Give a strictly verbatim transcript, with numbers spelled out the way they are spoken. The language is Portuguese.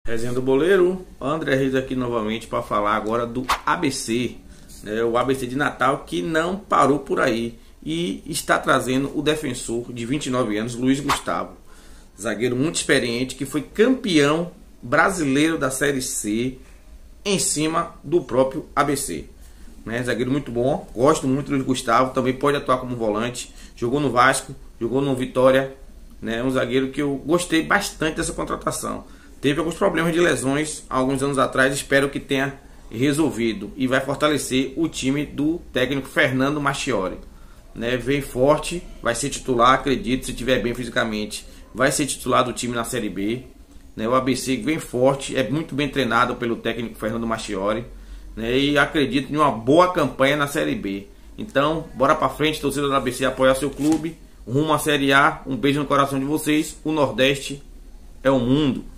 Resenha do Boleiro, André Reis aqui novamente para falar agora do A B C, né, o A B C de Natal, que não parou por aí e está trazendo o defensor de vinte e nove anos, Luiz Gustavo, zagueiro muito experiente, que foi campeão brasileiro da Série C em cima do próprio A B C, né, zagueiro muito bom, gosto muito do Luiz Gustavo, também pode atuar como volante, jogou no Vasco, jogou no Vitória, né, um zagueiro que eu gostei bastante dessa contratação. Teve alguns problemas de lesões há alguns anos atrás, espero que tenha resolvido e vai fortalecer o time do técnico Fernando Marchiori, né? Vem forte, vai ser titular, acredito, se estiver bem fisicamente, vai ser titular do time na Série B, né? O A B C vem forte, é muito bem treinado pelo técnico Fernando Marchiori, né? E acredito em uma boa campanha na Série B. Então, bora pra frente, torcida do A B C, apoiar seu clube, rumo à Série A. Um beijo no coração de vocês, o Nordeste é o mundo.